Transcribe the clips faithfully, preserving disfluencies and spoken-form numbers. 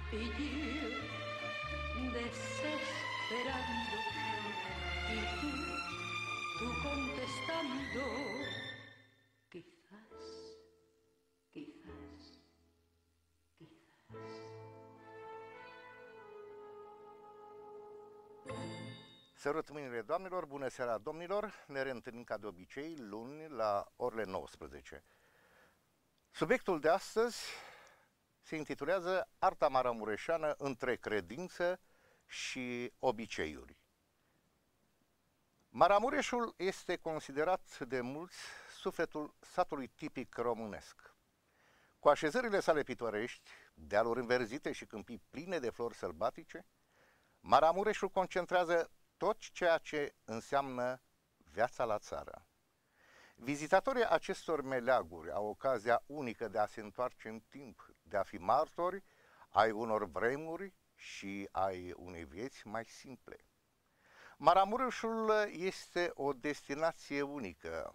y yo desesperando y tú, tú contestando, quizás, quizás, quizás. Sărut mâinile doamnelor, bună seara domnilor, ne reîntâlnim ca de obicei luni la orele nouăsprezece. Subiectul de astăzi se intitulează Arta maramureșeană între credință și obiceiuri. Maramureșul este considerat de mulți sufletul satului tipic românesc. Cu așezările sale pitorești, dealuri înverzite și câmpii pline de flori sălbatice, Maramureșul concentrează tot ceea ce înseamnă viața la țară. Vizitatorii acestor meleaguri au ocazia unică de a se întoarce în timp, de a fi martori ai unor vremuri și ai unei vieți mai simple. Maramureșul este o destinație unică,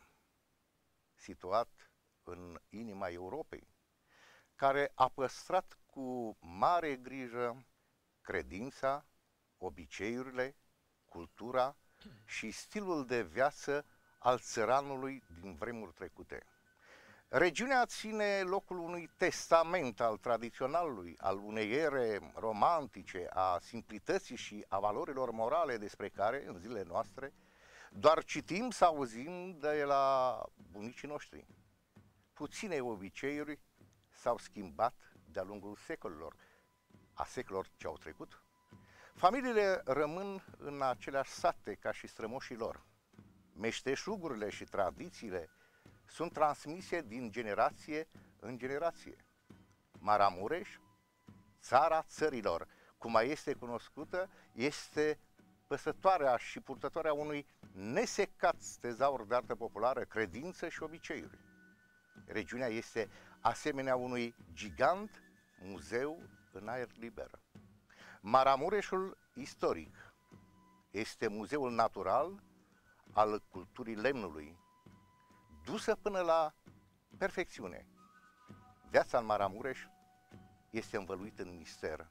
situat în inima Europei, care a păstrat cu mare grijă credința, obiceiurile, cultura și stilul de viață al țăranului din vremuri trecute. Regiunea ține locul unui testament al tradiționalului, al unei ere romantice, a simplității și a valorilor morale despre care, în zilele noastre, doar citim sau auzim de la bunicii noștri. Puține obiceiuri s-au schimbat de-a lungul secolelor, a secolelor ce au trecut. Familiile rămân în aceleași sate ca și strămoșii lor. Meșteșugurile și tradițiile sunt transmise din generație în generație. Maramureș, țara țărilor, cum mai este cunoscută, este păsătoarea și purtătoarea unui nesecat tezaur de artă populară, credință și obiceiuri. Regiunea este asemenea unui gigant muzeu în aer liber. Maramureșul istoric este muzeul natural al culturii lemnului, dusă până la perfecțiune. Viața în Maramureș este învăluită în mister.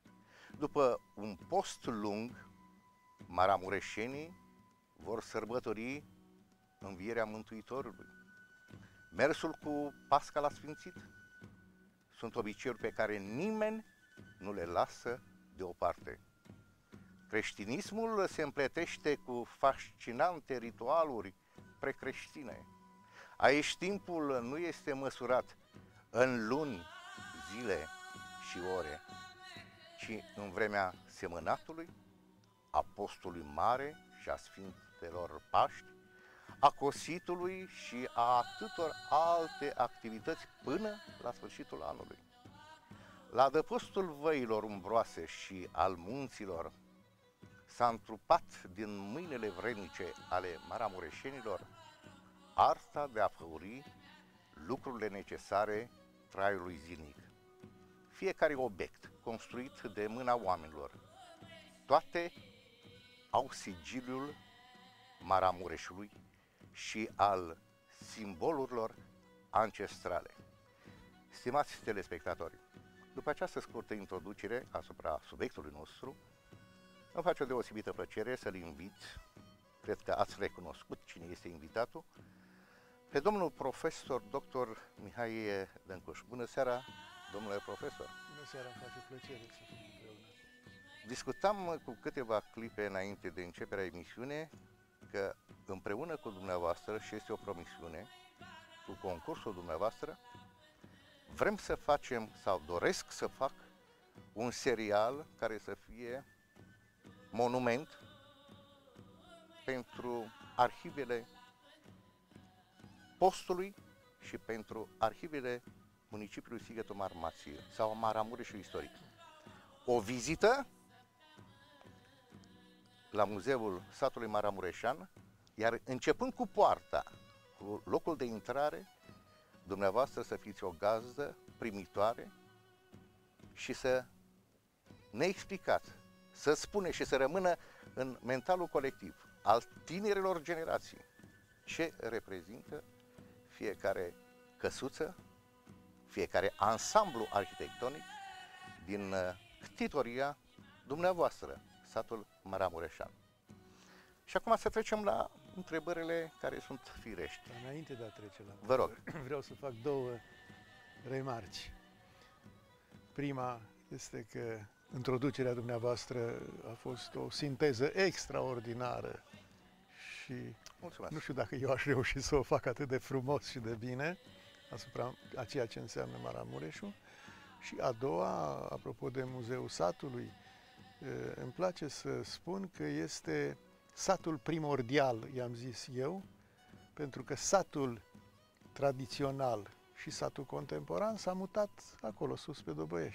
După un post lung, maramureșenii vor sărbători învierea Mântuitorului. Mersul cu Pasca la Sfințit sunt obiceiuri pe care nimeni nu le lasă deoparte. Creștinismul se împletește cu fascinante ritualuri precreștine. Aici timpul nu este măsurat în luni, zile și ore, ci în vremea semănatului, a postului mare și a Sfintelor Paști, a cositului și a atâtor alte activități până la sfârșitul anului. La adăpostul văilor umbroase și al munților s-a întrupat din mâinile vrednice ale maramureșenilor arta de a făuri lucrurile necesare traiului zilnic. Fiecare obiect construit de mâna oamenilor, toate au sigiliul Maramureșului și al simbolurilor ancestrale. Stimați telespectatori, după această scurtă introducere asupra subiectului nostru, îmi face o deosebită plăcere să-l invit, cred că ați recunoscut cine este invitatul, pe domnul profesor doctor Mihai Dâncuș. Bună seara, domnule profesor! Bună seara, îmi face plăcere să fim împreună. Discutam cu câteva clipe înainte de începerea emisiunii că împreună cu dumneavoastră, și este o promisiune, cu concursul dumneavoastră, vrem să facem, sau doresc să fac, un serial care să fie monument pentru arhivele postului și pentru arhivele municipiului Sighetul Marmației sau Maramureșul istoric. O vizită la muzeul satului maramureșan, iar începând cu poarta, cu locul de intrare, dumneavoastră să fiți o gazdă primitoare și să ne explicați, să spune și să rămână în mentalul colectiv al tinerilor generații ce reprezintă fiecare căsuță, fiecare ansamblu arhitectonic din ctitoria dumneavoastră, satul Maramureșan. Și acum să trecem la întrebările care sunt firești. Dar înainte de a trece la Vă rog. vreau să fac două remarci. Prima este că introducerea dumneavoastră a fost o sinteză extraordinară și Mulțumesc. nu știu dacă eu aș reuși să o fac atât de frumos și de bine asupra a ceea ce înseamnă Maramureșul. Și a doua, apropo de Muzeul Satului, îmi place să spun că este satul primordial, i-am zis eu, pentru că satul tradițional și satul contemporan s-a mutat acolo, sus pe Dobăieș.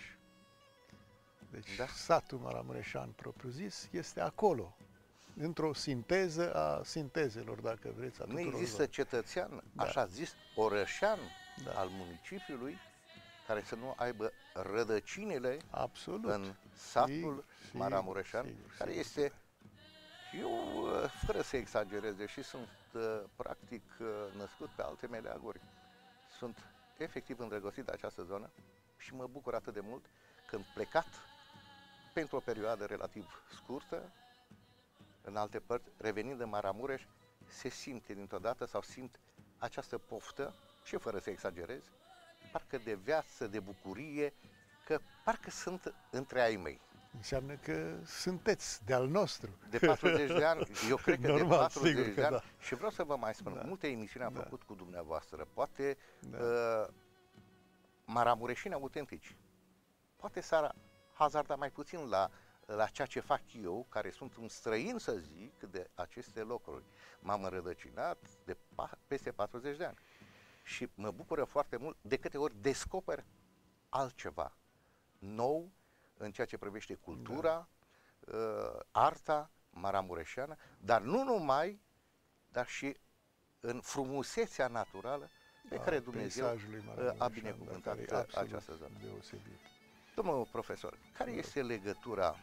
Deci Da. satul Maramureșan propriu-zis este acolo, într-o sinteză a sintezelor, dacă vreți, a Nu tuturor există lor. cetățean, Da. așa zis, orășean Da. al municipiului care să nu aibă rădăcinile Absolut. în satul Sigur, Maramureșan, sigur, care sigur, este, eu, uh, fără să exagerez, deși sunt uh, practic uh, născut pe alte meleaguri, sunt efectiv îndrăgostit de această zonă și mă bucur atât de mult când plecat pentru o perioadă relativ scurtă în alte părți, revenind în Maramureș, se simte dintr-o dată sau simt această poftă, și fără să exagerez, parcă de viață, de bucurie, că parcă sunt între ai mei. Înseamnă că sunteți de al nostru. De patruzeci de ani, eu cred că Normal, de patruzeci sigur că de ani, da. și vreau să vă mai spun, Da. multe emisiuni am Da. făcut cu dumneavoastră, poate Da. uh, maramureșini autentici, poate s-ar hazarda mai puțin la, la ceea ce fac eu, care sunt un străin, să zic, de aceste locuri. M-am înrădăcinat de pa- peste patruzeci de ani și mă bucură foarte mult de câte ori descoper altceva nou în ceea ce privește cultura, da. uh, arta maramureșeană, dar nu numai, dar și în frumusețea naturală pe A care Dumnezeu peisajului uh, maramureșan, a binecuvântat dar care e absolut această zonă. deosebit. Domnul profesor, care Da. este legătura,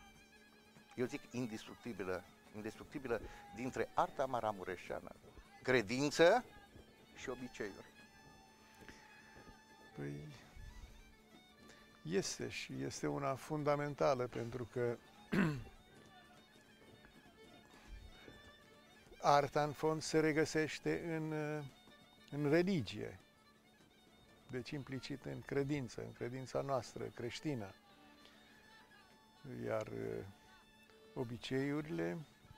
eu zic indestructibilă, indestructibilă dintre arta maramureșeană, credință și obiceiuri? Păi este și este una fundamentală, pentru că arta în fond se regăsește în, în religie, deci implicit în credință, în credința noastră creștină. Iar uh, obiceiurile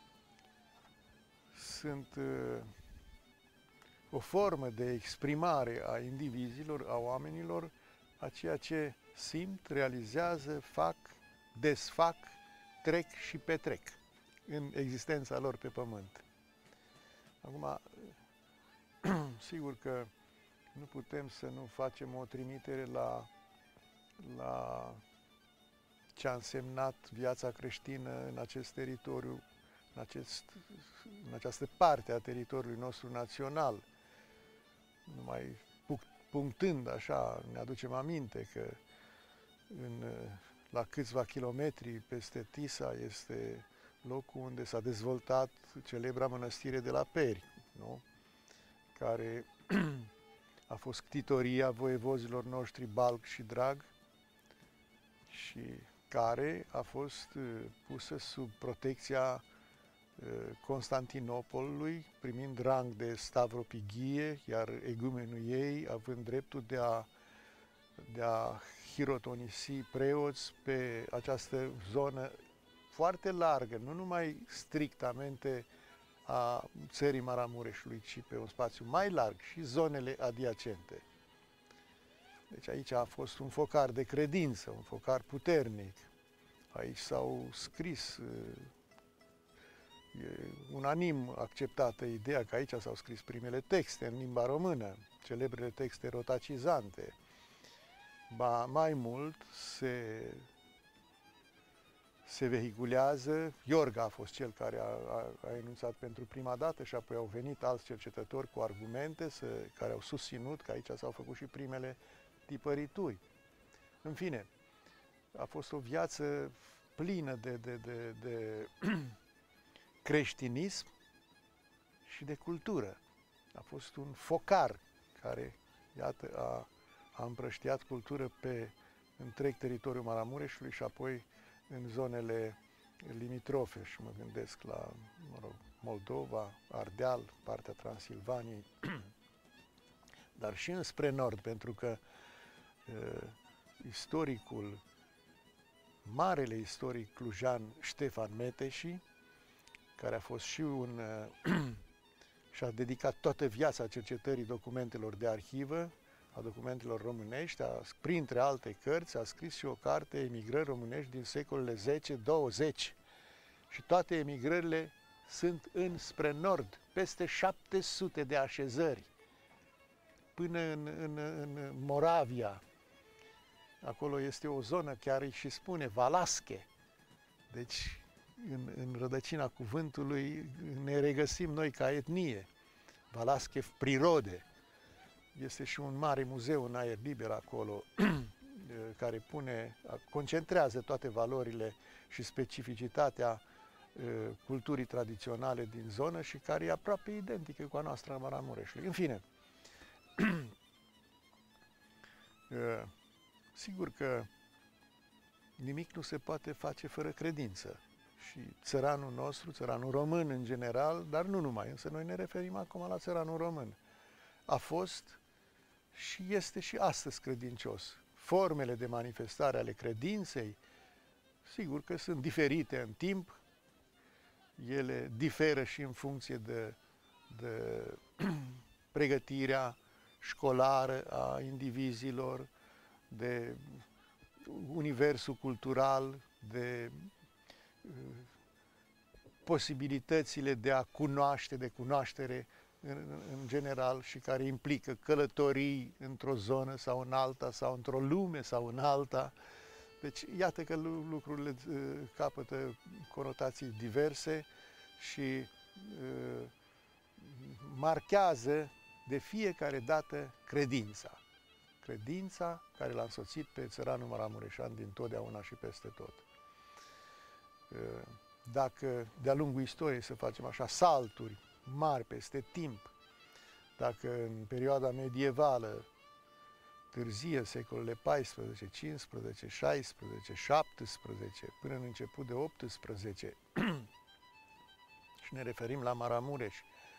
sunt uh, o formă de exprimare a indivizilor, a oamenilor, a ceea ce simt, realizează, fac, desfac, trec și petrec în existența lor pe pământ. Acum, sigur că nu putem să nu facem o trimitere la, la ce a însemnat viața creștină în acest teritoriu, în, acest, în această parte a teritoriului nostru național. Numai punctând așa, ne aducem aminte că în, la câțiva kilometri peste Tisa este locul unde s-a dezvoltat celebra mănăstire de la Peri, nu? Care a fost ctitoria voievozilor noștri Balc și Drag și care a fost pusă sub protecția Constantinopolului, primind rang de stavropighie, iar egumenul ei având dreptul de a, de a hirotonisi preoți pe această zonă foarte largă, nu numai strictamente a țării Maramureșului, ci pe un spațiu mai larg și zonele adiacente. Deci aici a fost un focar de credință, un focar puternic. Aici s-au scris, e unanim acceptată ideea că aici s-au scris primele texte în limba română, celebrele texte rotacizante. Ba mai mult, se, se vehiculează, Iorga a fost cel care a, a, a enunțat pentru prima dată și apoi au venit alți cercetători cu argumente să, care au susținut că aici s-au făcut și primele tipărituri. În fine, a fost o viață plină de, de, de, de creștinism și de cultură. A fost un focar care, iată, a, a împrăștiat cultură pe întreg teritoriul Maramureșului și apoi în zonele limitrofe, și mă gândesc la, mă rog, Moldova, Ardeal, partea Transilvaniei, dar și înspre nord, pentru că uh, istoricul, marele istoric clujan Ștefan Meteși, care a fost și un uh, și-a dedicat toată viața cercetării documentelor de arhivă, a documentelor românești, a, printre alte cărți, a scris și o carte, Emigrări românești din secolele zece douăzeci. Și toate emigrările sunt înspre nord, peste șapte sute de așezări, până în, în, în Moravia. Acolo este o zonă, chiar îi și spune, Valasche. Deci, în, în rădăcina cuvântului ne regăsim noi ca etnie. Valasche Prirode. Este și un mare muzeu în aer liber acolo, care pune, concentrează toate valorile și specificitatea culturii tradiționale din zonă și care e aproape identică cu a noastră a Maramureșului. În fine, sigur că nimic nu se poate face fără credință. Și țăranul nostru, țăranul român în general, dar nu numai, însă noi ne referim acum la țăranul român, a fost și este și astăzi credincios. Formele de manifestare ale credinței, sigur că sunt diferite în timp, ele diferă și în funcție de, de pregătirea școlară a indivizilor, de universul cultural, de uh, posibilitățile de a cunoaște, de cunoaștere în, în general, și care implică călătorii într-o zonă sau în alta, sau într-o lume sau în alta. Deci, iată că lucrurile uh, capătă conotații diverse și uh, marchează de fiecare dată credința. Credința care l-a însoțit pe țăranul maramureșan din totdeauna și peste tot. Uh, dacă de-a lungul istoriei să facem așa salturi mari peste timp, dacă în perioada medievală târzie, secolele paisprezece, cincisprezece, șaisprezece, șaptesprezece, până în început de optsprezece, și ne referim la Maramureș,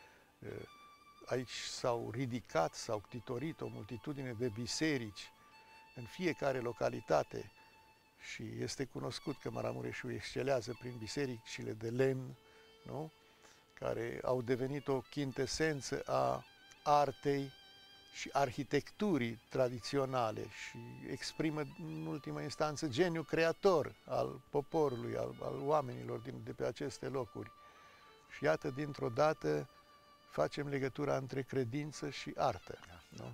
aici s-au ridicat, s-au ctitorit o multitudine de biserici în fiecare localitate și este cunoscut că Maramureșul excelează prin bisericile de lemn, nu? Care au devenit o chintesență a artei și arhitecturii tradiționale și exprimă în ultimă instanță geniul creator al poporului, al, al oamenilor din, de pe aceste locuri. Și iată, dintr-o dată facem legătura între credință și artă. Nu?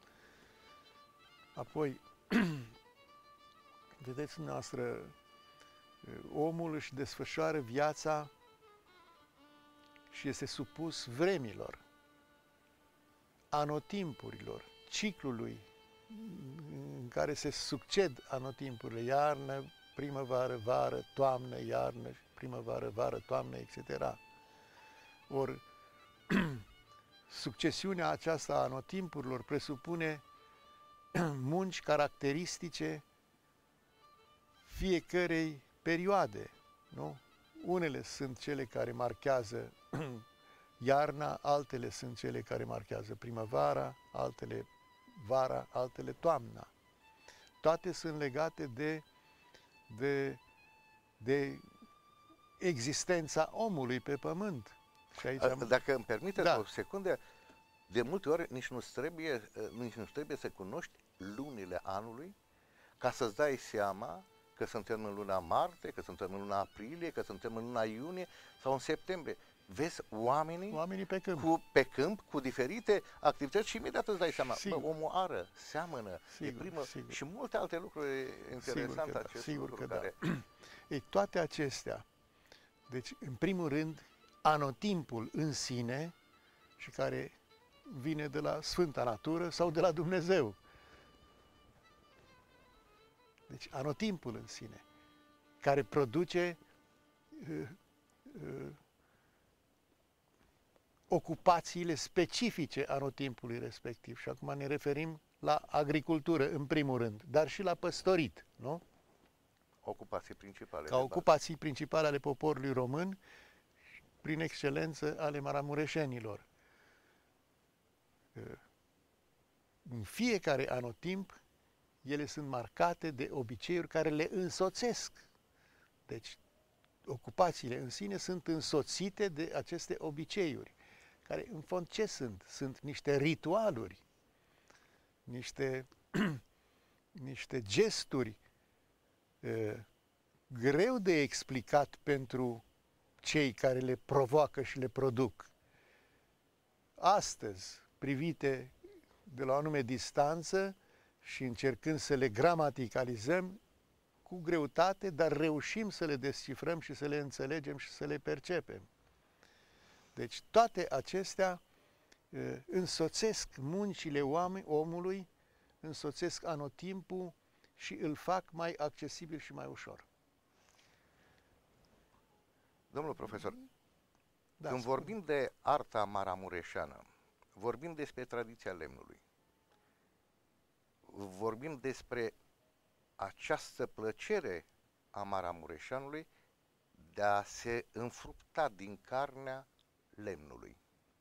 Apoi, vedeți dumneavoastră, omul își desfășoară viața și este supus vremilor, anotimpurilor, ciclului în care se succed anotimpurile, iarnă, primăvară, vară, toamnă, iarnă, primăvară, vară, toamnă, et cetera. Ori, succesiunea aceasta a anotimpurilor presupune munci caracteristice fiecărei perioade, nu? Unele sunt cele care marchează iarna, altele sunt cele care marchează primăvara, altele vara, altele toamna. Toate sunt legate de, de, de existența omului pe pământ. Și aici am... Dacă îmi permiteți da. o secundă, de multe ori nici nu trebuie, nici nu trebuie să cunoști lunile anului ca să-ți dai seama că suntem în luna martie, că suntem în luna aprilie, că suntem în luna iunie sau în septembrie. Vezi oamenii, oamenii pe câmp. Cu, pe câmp, cu diferite activități și imediat îți dai seama, Sigur. bă, omul ară, seamănă, Sigur, e primă sigur. și multe alte lucruri interesante Sigur că acest da, sigur lucru că care... da. Ei, toate acestea, deci, în primul rând, anotimpul în sine, și care vine de la Sfânta Natură sau de la Dumnezeu. Deci, anotimpul în sine, care produce uh, uh, ocupațiile specifice anotimpului respectiv. Și acum ne referim la agricultură, în primul rând, dar și la păstorit, nu? Ocupații principale. Ca ocupații principale ale poporului român, prin excelență ale maramureșenilor. În fiecare anotimp, ele sunt marcate de obiceiuri care le însoțesc. Deci, ocupațiile în sine sunt însoțite de aceste obiceiuri, care, în fond, ce sunt? Sunt niște ritualuri, niște, niște gesturi uh, greu de explicat pentru cei care le provoacă și le produc. Astăzi, privite de la o anume distanță și încercând să le gramaticalizăm cu greutate, dar reușim să le descifrăm și să le înțelegem și să le percepem. Deci toate acestea uh, însoțesc muncile oameni, omului, însoțesc anotimpul și îl fac mai accesibil și mai ușor. Domnul profesor, Da, când spune. vorbim de arta maramureșeană, vorbim despre tradiția lemnului. Vorbim despre această plăcere a maramureșeanului de a se înfructa din carnea lemnului,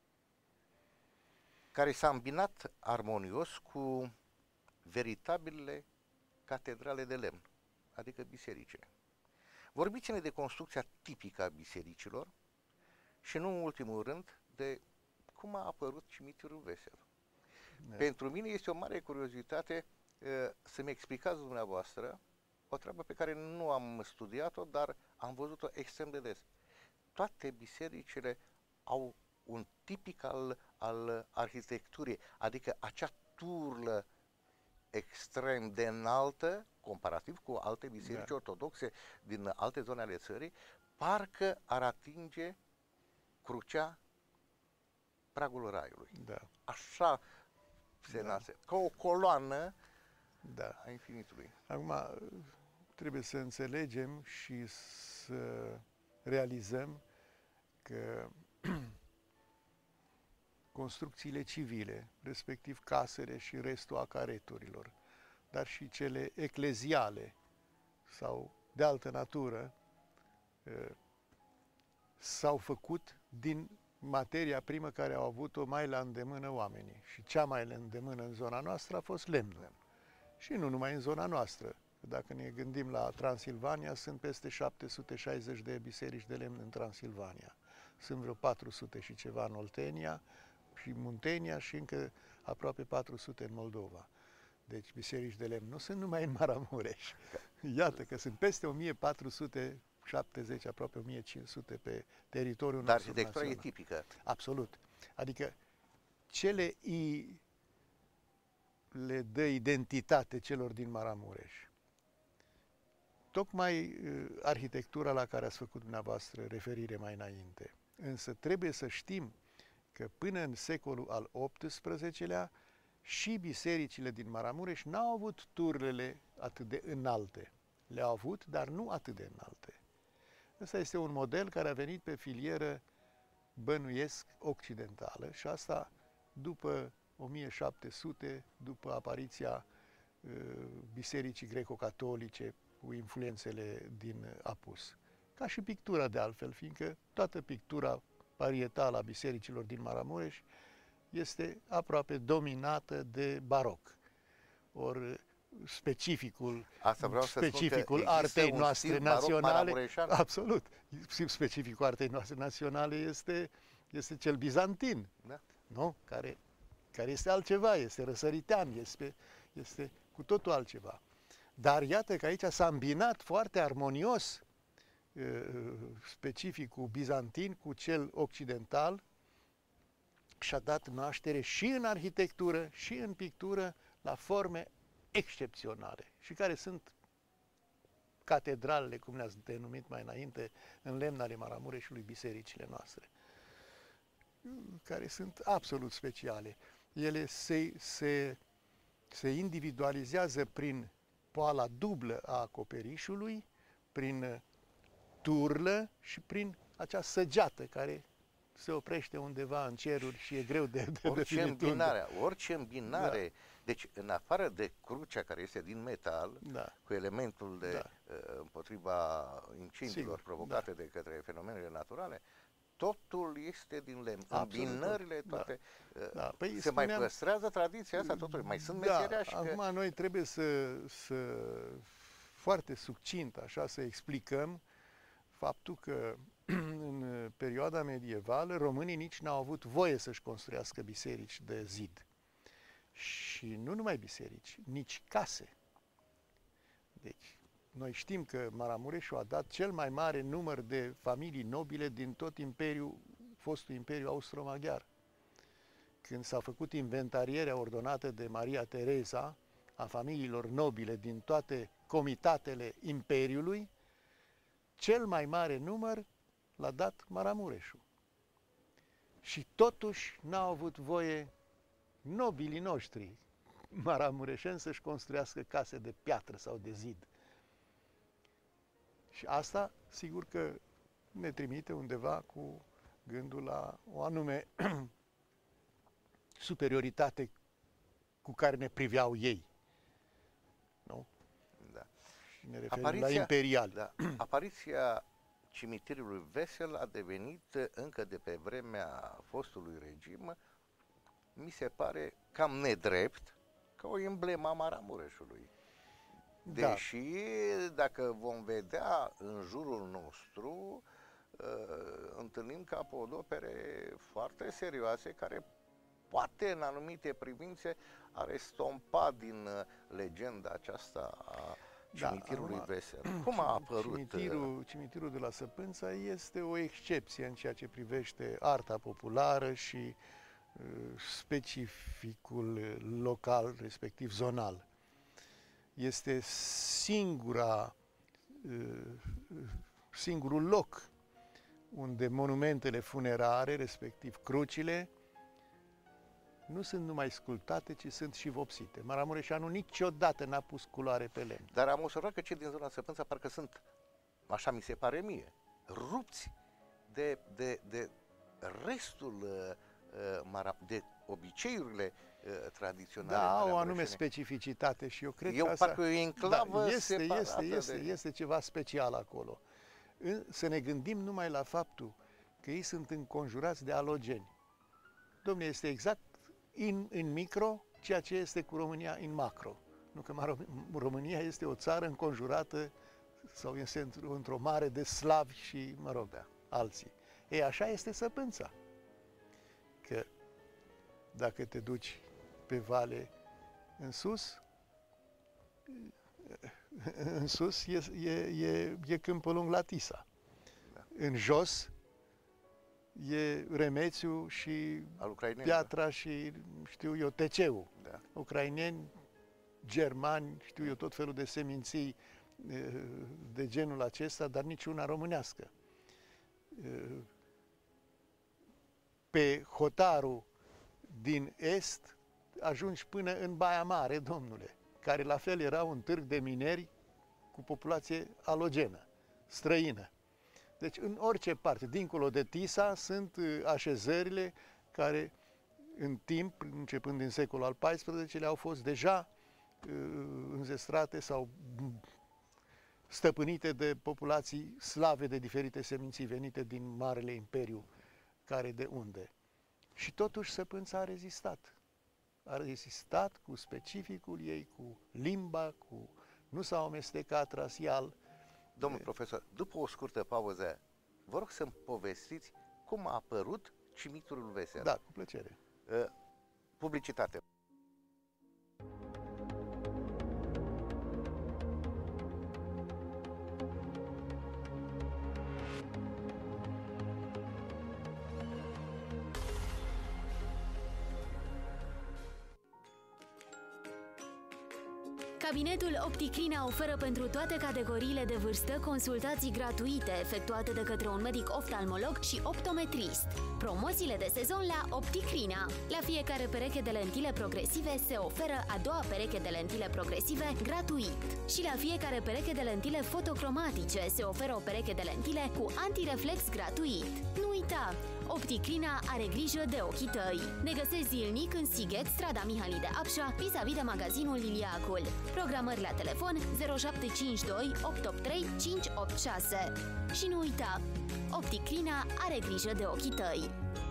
care s-a îmbinat armonios cu veritabilele catedrale de lemn, adică bisericile. Vorbiți-ne de construcția tipică a bisericilor și, nu în ultimul rând, de cum a apărut cimitirul Vesel. Da. Pentru mine este o mare curiozitate uh, să-mi explicați dumneavoastră o treabă pe care nu am studiat-o, dar am văzut-o extrem de des. Toate bisericile au un tipic al, al arhitecturii, adică acea turlă extrem de înaltă, comparativ cu alte biserici Da. ortodoxe din alte zone ale țării, parcă ar atinge crucea pragul raiului. Da, Așa se Da. nasce, ca o coloană da. a infinitului. Acum, trebuie să înțelegem și să realizăm că construcțiile civile, respectiv casele și restul acareturilor, dar și cele ecleziale sau de altă natură, s-au făcut din materia primă care au avut-o mai la îndemână oamenii. Și cea mai la îndemână în zona noastră a fost lemnul. Și nu numai în zona noastră. Dacă ne gândim la Transilvania, sunt peste șapte sute șaizeci de biserici de lemn în Transilvania. Sunt vreo patru sute și ceva în Oltenia și Muntenia și încă aproape patru sute în Moldova. Deci biserici de lemn nu sunt numai în Maramureș. Iată că sunt peste o mie patru sute șaptezeci, aproape o mie cinci sute pe teritoriul Dar nostru arhitectura e național. tipică. Absolut. Adică cele i le dă identitate celor din Maramureș. Tocmai uh, arhitectura la care ați făcut dumneavoastră referire mai înainte. Însă trebuie să știm că până în secolul al optsprezecelea și bisericile din Maramureș n-au avut turlele atât de înalte. Le-au avut, dar nu atât de înalte. Ăsta este un model care a venit pe filieră, bănuiesc, occidentală și asta după o mie șapte sute, după apariția uh, bisericii greco-catolice cu influențele din apus. Ca și pictura de altfel, fiindcă toată pictura parietală a bisericilor din Maramureș este aproape dominată de baroc. Ori specificul, Asta vreau să specificul spun că artei un noastre stil baroc naționale, maramureșean. absolut, specificul artei noastre naționale este, este cel bizantin, Da. nu? Care, care este altceva, este răsăritean, este, este cu totul altceva. Dar iată că aici s-a îmbinat foarte armonios uh, specificul bizantin cu cel occidental și a dat naștere și în arhitectură și în pictură la forme excepționale și care sunt catedralele, cum le-ați denumit mai înainte, în lemn ale Maramureșului, bisericile noastre, care sunt absolut speciale. Ele se, se, se individualizează prin poala dublă a acoperișului, prin turlă și prin acea săgeată care se oprește undeva în ceruri și e greu de, de Orice definit unde. îmbinare, orice îmbinare Deci, în afară de crucea care este din metal, Da. cu elementul de Da. uh, împotriva incidentelor Sigur, provocate de către fenomenele naturale, totul este din lemn. Absolut, Îmbinările da. toate. uh, Da, păi se mai spuneam- păstrează tradiția asta totuși. Mai sunt Da, meseriași că... acum noi trebuie să, să foarte succint așa să explicăm faptul că în perioada medievală românii nici n-au avut voie să-și construiască biserici de zid. Și nu numai biserici, nici case. Deci, noi știm că Maramureșul a dat cel mai mare număr de familii nobile din tot imperiul, fostul imperiu austro-maghiar. Când s-a făcut inventarierea ordonată de Maria Tereza a familiilor nobile din toate comitatele imperiului, cel mai mare număr l-a dat Maramureșul. Și totuși n-au avut voie nobilii noștri maramureșeni să-și construiască case de piatră sau de zid. Și asta, sigur că ne trimite undeva cu gândul la o anume superioritate cu care ne priveau ei. Nu? Da. Și ne referim la imperiali. Da, apariția cimitirului Vesel a devenit încă de pe vremea fostului regim, mi se pare cam nedrept, ca o emblemă a Maramureșului. Deși, dacă vom vedea în jurul nostru, uh, întâlnim capodopere foarte serioase care poate în anumite privințe ar estompa din uh, legenda aceasta a cimitirului acum, Vesel. Cum a apărut? Cimitirul, cimitirul de la Săpânța este o excepție în ceea ce privește arta populară și uh, specificul local, respectiv zonal. Este singura, uh, singurul loc unde monumentele funerare, respectiv crucile, nu sunt numai sculptate, ci sunt și vopsite. Maramureșanul niciodată n-a pus culoare pe lemn. Dar am observat că cei din zona Săpânța parcă sunt, așa mi se pare mie, rupți de, de, de restul uh, de obiceiurile uh, tradiționale. Da, au o anume specificitate și eu cred eu că asta... parcă e o enclavă da, este, separată este, este, de... este ceva special acolo. Să ne gândim numai la faptul că ei sunt înconjurați de alogeni. Dom'le, este exact în, în micro ceea ce este cu România în macro. Nu că România este o țară înconjurată sau este într-o mare de slavi și, mă rog, da, alții. Ei, așa este Săpânța. Că dacă te duci pe vale în sus, în sus e, e, e, e Câmpul Lung la Tisa. Da. În jos e Remețiu și Piatra și, știu eu, Teceu. Da. Ucraineni, germani, știu eu, tot felul de seminții de genul acesta, dar niciuna românească. Pe hotarul din est ajungi până în Baia Mare, domnule, care la fel era un târg de mineri cu populație alogenă, străină. Deci în orice parte, dincolo de Tisa, sunt așezările care în timp, începând din secolul al paisprezecelea, au fost deja uh, înzestrate sau stăpânite de populații slave de diferite seminții venite din Marele Imperiu, care de unde. Și totuși Săpânța a rezistat. A rezistat cu specificul ei, cu limba, cu... nu s-a amestecat rasial. Domnul profesor, după o scurtă pauză, vă rog să-mi povestiți cum a apărut cimitirul Vesel. Da, cu plăcere. Uh, publicitate. Cabinetul Opticrina oferă pentru toate categoriile de vârstă consultații gratuite efectuate de către un medic oftalmolog și optometrist. Promoțiile de sezon la Opticrina. La fiecare pereche de lentile progresive se oferă a doua pereche de lentile progresive gratuit. Și la fiecare pereche de lentile fotocromatice se oferă o pereche de lentile cu antireflex gratuit. Nu uita! Opticrina are grijă de ochii tăi. Ne găsești zilnic în Sighet, strada Mihail de Apșa, vis-a-vis de magazinul Liliacul. Programări la telefon zero șapte cinci doi opt opt trei cinci opt șase. Și nu uita, Opticrina are grijă de ochii tăi.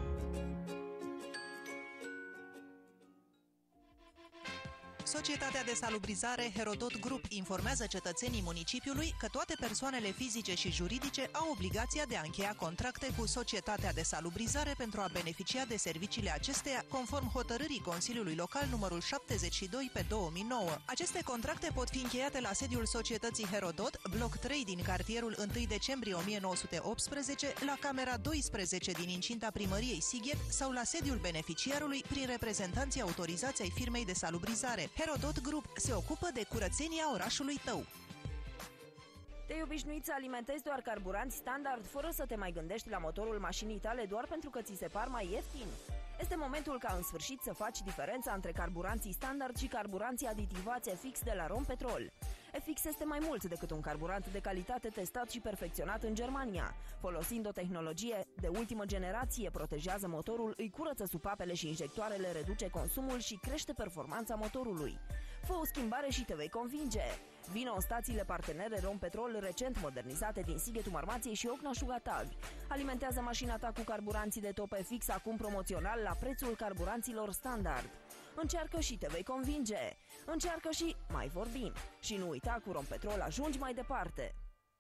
Societatea de salubrizare Herodot Group informează cetățenii municipiului că toate persoanele fizice și juridice au obligația de a încheia contracte cu Societatea de salubrizare pentru a beneficia de serviciile acesteia, conform hotărârii Consiliului Local numărul șaptezeci și doi pe două mii nouă. Aceste contracte pot fi încheiate la sediul Societății Herodot, bloc trei din cartierul întâi decembrie o mie nouă sute optsprezece, la camera doisprezece din incinta primăriei Sighet sau la sediul beneficiarului prin reprezentanții autorizați ai firmei de salubrizare. Herodot Group se ocupă de curățenia orașului tău. Te-ai obișnuit să alimentezi doar carburanți standard fără să te mai gândești la motorul mașinii tale doar pentru că ți se par mai ieftini? Este momentul ca în sfârșit să faci diferența între carburanții standard și carburanții aditivați F X de la Rompetrol. F X este mai mult decât un carburant de calitate testat și perfecționat în Germania. Folosind o tehnologie de ultimă generație, protejează motorul, îi curăță supapele și injectoarele, reduce consumul și crește performanța motorului. Fă o schimbare și te vei convinge! Vino în stațiile partenere Rompetrol recent modernizate din Sighetul Marmației și Ocna Șugatag. Alimentează mașina ta cu carburanții de top F X acum promoțional la prețul carburanților standard. Încearcă și te vei convinge! Încearcă și mai vorbim! Și nu uita, cu Rompetrol ajungi mai departe!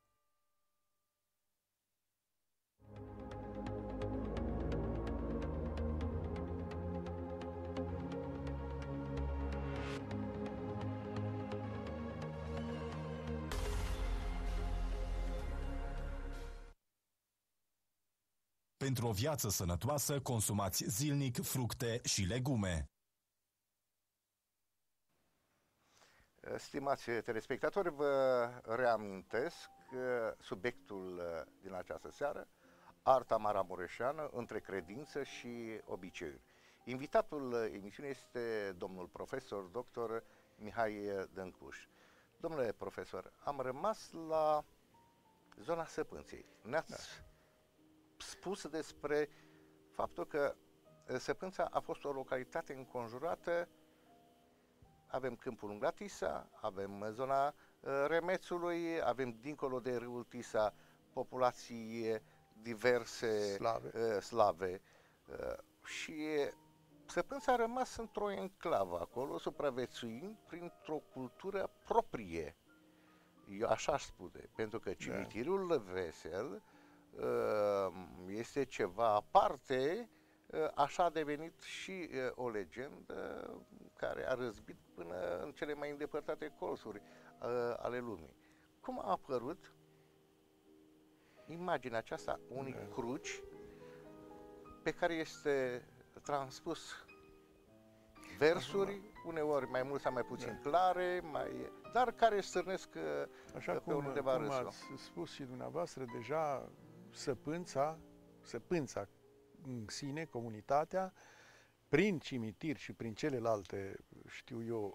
Pentru o viață sănătoasă, consumați zilnic fructe și legume. Stimați telespectatori, vă reamintesc subiectul din această seară, arta maramureșeană între credință și obiceiuri. Invitatul emisiunii este domnul profesor doctor Mihai Dâncluș. Domnule profesor, am rămas la zona Săpânței. Ne-ați da. spus despre faptul că Săpânța a fost o localitate înconjurată. Avem câmpul lung Tisa, avem zona uh, Remețului, avem dincolo de râul Tisa populații diverse slave, uh, slave uh, și Săpânța a rămas într-o enclavă acolo, supraviețuind printr-o cultură proprie. Eu așa aș spune, pentru că cimitirul da. Vesel uh, este ceva aparte. Așa a devenit și uh, o legendă care a răzbit până în cele mai îndepărtate colțuri uh, ale lumii. Cum a apărut imaginea aceasta unui da. cruci pe care este transpus versuri, uneori mai mult sau mai puțin da. clare, mai, dar care stârnesc uh, Așa pe cum, undeva cum râsul. ați spus și dumneavoastră, deja Săpânța, Săpânța în sine, comunitatea, prin cimitir și prin celelalte, știu eu,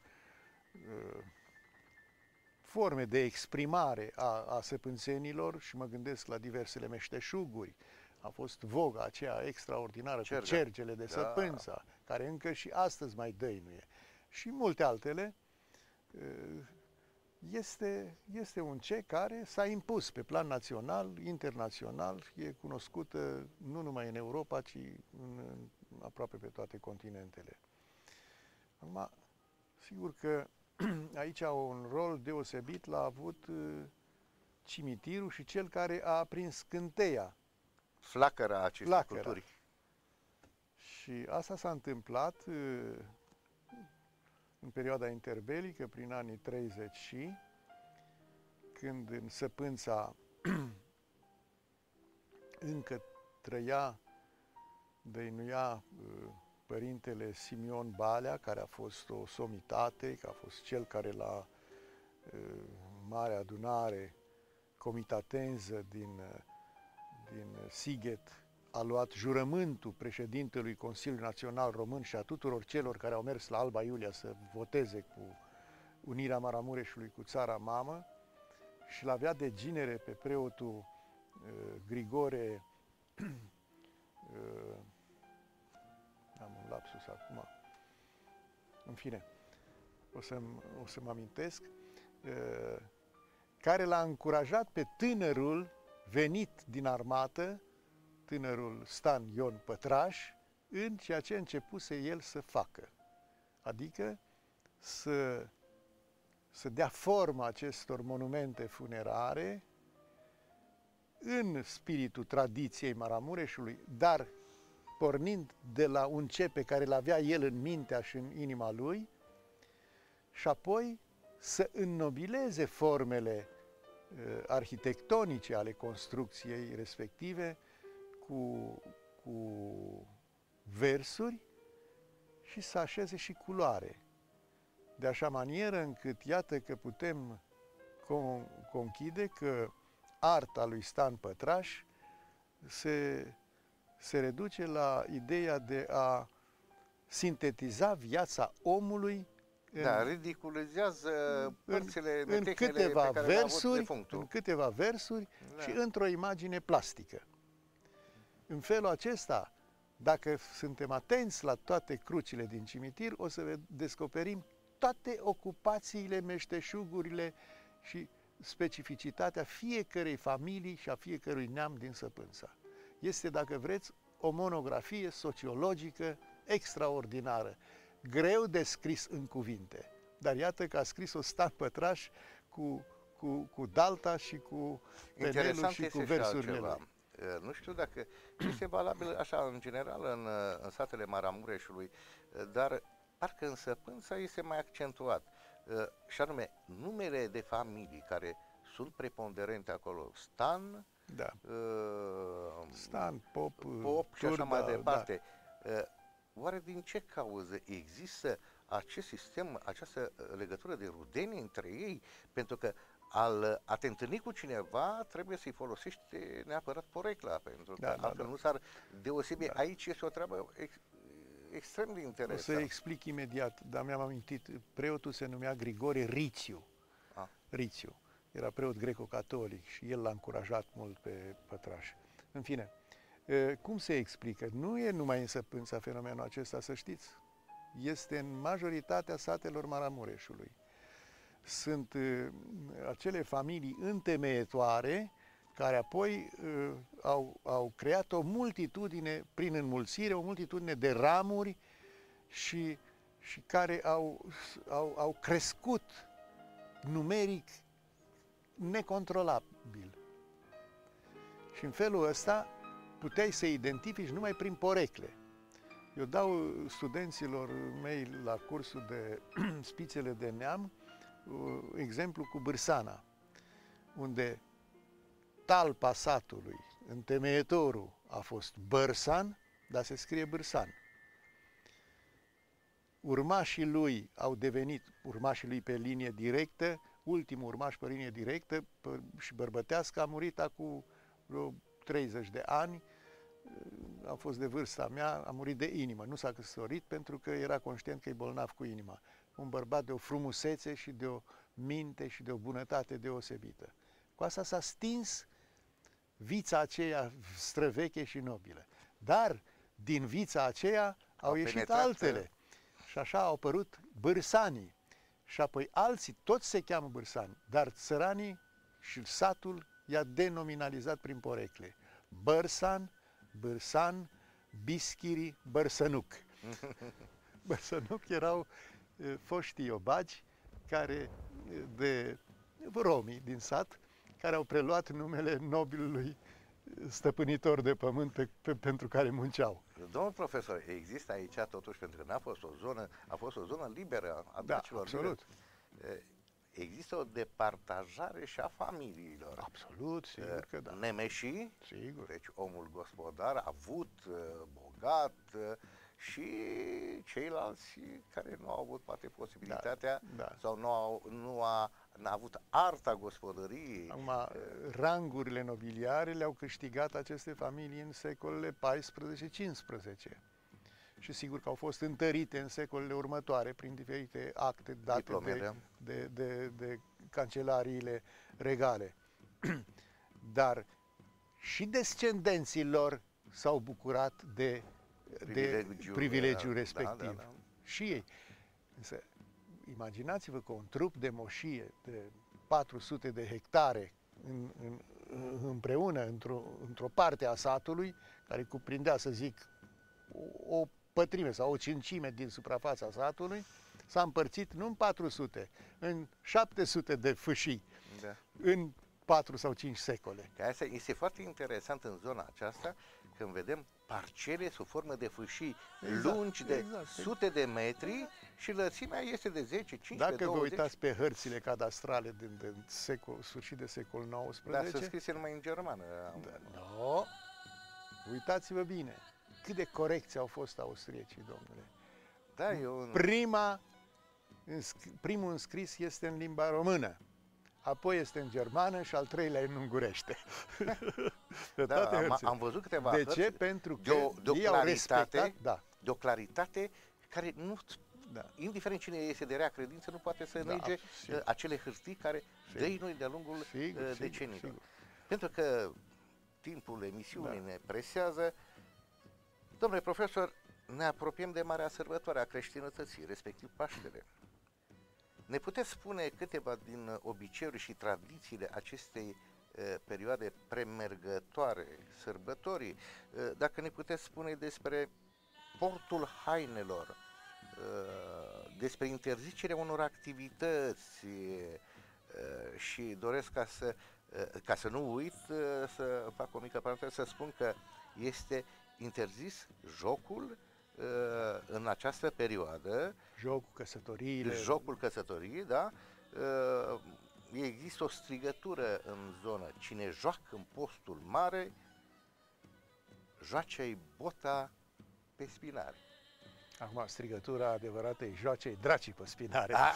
forme de exprimare a, a săpânțenilor, și mă gândesc la diversele meșteșuguri, a fost voga aceea extraordinară Cerga. cu cergele de Săpânța, da. care încă și astăzi mai dăinuie, și multe altele. Este, este un ce care s-a impus pe plan național, internațional, e cunoscută nu numai în Europa, ci în, în aproape pe toate continentele. Acum, sigur că aici un rol deosebit l-a avut cimitirul și cel care a aprins scânteia. Flacăra acestei Flacăra. culturi. Și asta s-a întâmplat în perioada interbelică, prin anii treizeci și, când în Săpânța încă trăia, dăinuia părintele Simion Balea, care a fost o somitate, că a fost cel care la Marea Adunare comitatenză din, din Sighet a luat jurământul președintelui Consiliului Național Român și a tuturor celor care au mers la Alba Iulia să voteze cu unirea Maramureșului cu țara mamă, și l-avea de ginere pe preotul uh, Grigore uh, am un lapsus acum, în fine, o să-mi o să mă amintesc, uh, care l-a încurajat pe tânărul venit din armată, tânărul Stan Ion Pătraș, în ceea ce începuse el să facă. Adică să, să dea formă acestor monumente funerare în spiritul tradiției Maramureșului, dar pornind de la un cep pe care îl avea el în mintea și în inima lui, și apoi să înnobileze formele uh, arhitectonice ale construcției respective cu, cu versuri și să așeze și culoare. De așa manieră încât iată că putem con- conchide că arta lui Stan Pătraș se, se reduce la ideea de a sintetiza viața omului Da, în, ridiculizează părțile în, în metechnele câteva pe care le-a avut versuri, defunctul. în câteva versuri Da. și într-o imagine plastică. În felul acesta, dacă suntem atenți la toate crucile din cimitir, o să descoperim toate ocupațiile, meșteșugurile și specificitatea fiecărei familii și a fiecărui neam din Săpânța. Este, dacă vreți, o monografie sociologică extraordinară, greu de scris în cuvinte, dar iată că a scris-o Stan Pătraș cu, cu, cu dalta și cu penelul și cu versurile lui. Nu știu dacă este valabil așa în general în, în satele Maramureșului, dar parcă în Săpânța este mai accentuat. Și anume, numele de familii care sunt preponderente acolo, Stan, da. uh, Stan, Pop, Pop și Turda, așa mai departe. Da. Uh, oare din ce cauză există acest sistem, această legătură de rudenie între ei? Pentru că al, a te întâlni cu cineva trebuie să-i folosești neapărat porecla, pentru că da, da, altfel da. nu s-ar deosebi. Da. Aici este o treabă ex, extrem de interesantă. O să explic imediat, dar mi-am amintit, preotul se numea Grigore Rițiu. Ah. Rițiu. Era preot greco-catolic și el l-a încurajat mult pe Pătraș. În fine, cum se explică? Nu e numai în Săpânța fenomenul acesta, să știți. Este în majoritatea satelor Maramureșului. Sunt acele familii întemeietoare care apoi uh, au, au creat o multitudine, prin înmulțire, o multitudine de ramuri și, și care au, au, au crescut numeric necontrolabil. Și în felul ăsta puteai să identifici numai prin porecle. Eu dau studenților mei la cursul de spițele de neam uh, exemplu cu Bârsana, unde talpa satului, întemeietorul a fost Bărsan, dar se scrie Bârsan. Urmașii lui au devenit, urmașii lui pe linie directă, ultimul urmaș pe linie directă și bărbătească a murit acum vreo treizeci de ani, a fost de vârsta mea, a murit de inimă, nu s-a căsătorit pentru că era conștient că e bolnav cu inima. Un bărbat de o frumusețe și de o minte și de o bunătate deosebită. Cu asta s-a stins vița aceea străveche și nobilă. Dar din vița aceea au, au ieșit altele. Și așa au apărut bârsanii. Și apoi alții, toți se cheamă bârsani, dar țăranii și satul i-a denominalizat prin porecle. Bărsan, Bârsan, Bischiri, Bărsănuc. Bărsănuc erau e, foștii iobagi care, de romii din sat, care au preluat numele nobilului stăpânitor de pământ pe, pe, pentru care munceau. Domnul profesor, există aici totuși, pentru că n-a fost o zonă, a fost o zonă liberă a da, dacilor. absolut. Liberi. Există o departajare și a familiilor. Absolut, sigur că da. Nemeșii, sigur. Deci omul gospodar, avut, bogat, și ceilalți care nu au avut poate posibilitatea da, da. sau nu, au, nu a n-a avut arta gospodăriei. Acum, rangurile nobiliare le-au câștigat aceste familii în secolele paisprezece cincisprezece. Și sigur că au fost întărite în secolele următoare prin diferite acte date de, de, de, de cancelariile regale. Dar și descendenții lor s-au bucurat de, Privilegiul, de privilegiul da, respectiv. da, da. Și ei. Însă, imaginați-vă că un trup de moșie de patru sute de hectare în, în, împreună într-o, într-o parte a satului, care cuprindea, să zic, o, o pătrime sau o cincime din suprafața satului, s-a împărțit nu în patru sute, în șapte sute de fâșii, Da. în patru sau cinci secole. Că asta este foarte interesant în zona aceasta, când vedem parcele sub formă de fâșii Exact, lungi de exact. sute de metri și lățimea este de zece, cincisprezece, Dacă vă douăzeci. uitați pe hărțile cadastrale din, din secol, sfârșit de secol Dar nouăsprezece, sunt scrise numai în germană. no, uitați-vă bine cât de corecți au fost austriecii, domnule. Da, eu... Prima, înscri- primul înscris este în limba română, apoi este în germană și al treilea e în ungurește. Pe Da, toate am, hărțile. am văzut câteva De hărți ce? Pentru că de o, de o ei au claritate, respectat, da, de o claritate care nu, da. indiferent cine este de rea credință, nu poate să Da, nege sigur. uh, acele hârtii care dăi noi de-a lungul Sigur, uh, sigur, decenilor. sigur. Pentru că timpul emisiunii Da. ne presează. Domnule profesor, ne apropiem de marea sărbătoare a creștinătății, respectiv Paștele. Ne puteți spune câteva din obiceiuri și tradițiile acestei uh, perioade premergătoare sărbătorii? Uh, dacă ne puteți spune despre portul hainelor, uh, despre interzicerea unor activități uh, și doresc ca să, uh, ca să nu uit uh, să fac o mică paranteză, să spun că este interzis jocul uh, în această perioadă, Jocul, căsătoriile, jocul căsătoriei, da? Uh, există o strigătură în zonă: cine joacă în postul mare, joace-i bota pe spinare. acum strigătura adevărată e joace-i dracii pe spinare. Da.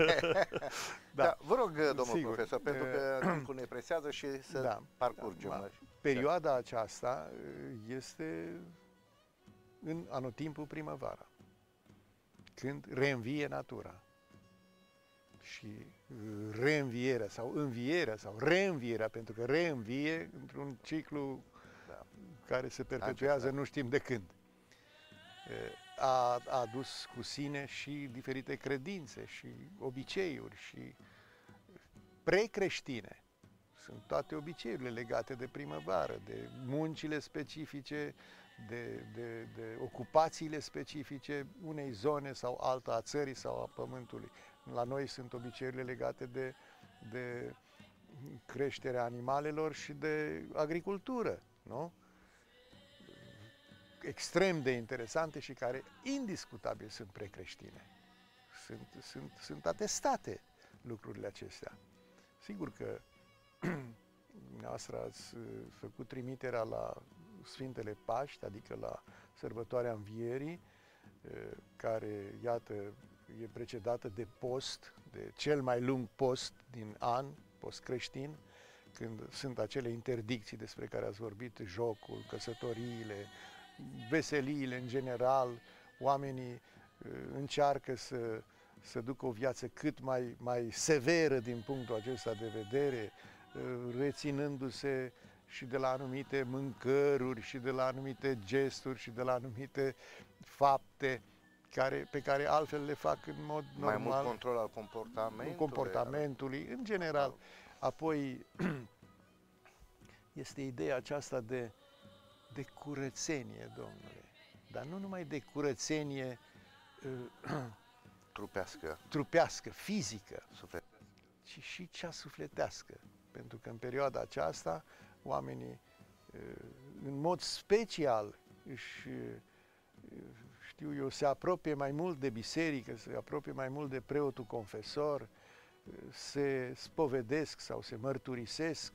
Da, vă rog, domnul Sigur. profesor, pentru că timpul ne presează și să Da. parcurgem. Da. Perioada aceasta este în anotimpul primăvara, când reînvie natura. Și reînvierea sau învierea sau reînvierea, pentru că reînvie într-un ciclu Da. care se perpetuează nu știm de când. A, a adus cu sine și diferite credințe și obiceiuri și precreștine. Sunt toate obiceiurile legate de primăvară, de muncile specifice, de, de, de ocupațiile specifice unei zone sau alta a țării sau a pământului. La noi sunt obiceiurile legate de, de creșterea animalelor și de agricultură, nu? Extrem de interesante și care indiscutabil sunt precreștine. Sunt, sunt, sunt atestate lucrurile acestea. Sigur că dumneavoastră ați făcut trimiterea la Sfintele Paști, adică la sărbătoarea Învierii, care, iată, e precedată de post, de cel mai lung post din an, post creștin, când sunt acele interdicții despre care ați vorbit, jocul, căsătoriile, veseliile în general, oamenii încearcă să, să ducă o viață cât mai, mai severă din punctul acesta de vedere, reținându-se și de la anumite mâncăruri, și de la anumite gesturi, și de la anumite fapte care, pe care altfel le fac în mod normal. Mai mult control al comportamentului. comportamentului, în general. Apoi este ideea aceasta de, de curățenie, domnule. Dar nu numai de curățenie Trupească, trupească, fizică, suflet. ci și cea sufletească. Pentru că în perioada aceasta oamenii în mod special își, știu eu, se apropie mai mult de biserică, se apropie mai mult de preotul confesor, se spovedesc sau se mărturisesc,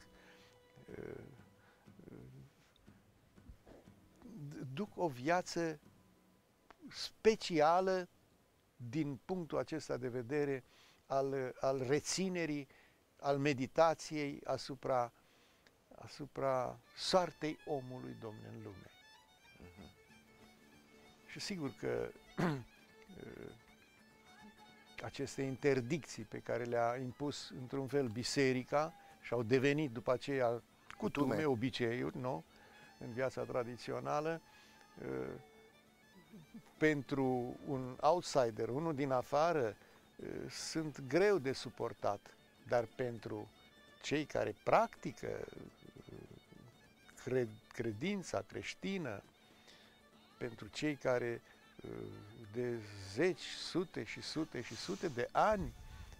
duc o viață specială din punctul acesta de vedere al, al reținerii, al meditației asupra, asupra soartei omului, Domnule, în lume. Uh-huh. Și sigur că aceste interdicții pe care le-a impus într-un fel biserica și au devenit după aceea cutume, obiceiuri, nu? în viața tradițională, pentru un outsider, unul din afară, sunt greu de suportat, dar pentru cei care practică credința creștină, pentru cei care de zeci, sute și sute și sute de ani